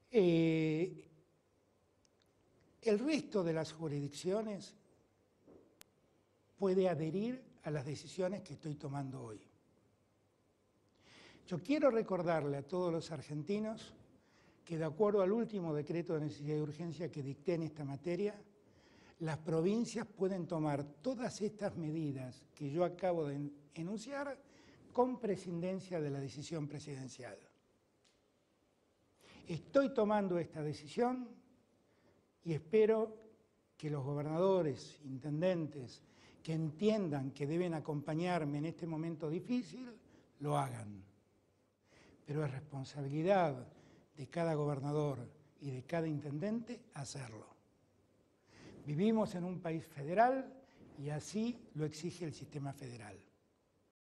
El resto de las jurisdicciones puede adherir a las decisiones que estoy tomando hoy. Yo quiero recordarle a todos los argentinos que, de acuerdo al último decreto de necesidad y urgencia que dicté en esta materia, las provincias pueden tomar todas estas medidas que yo acabo de enunciar con prescindencia de la decisión presidencial. Estoy tomando esta decisión y espero que los gobernadores, intendentes, que entiendan que deben acompañarme en este momento difícil, lo hagan. Pero es responsabilidad de cada gobernador y de cada intendente hacerlo. Vivimos en un país federal y así lo exige el sistema federal.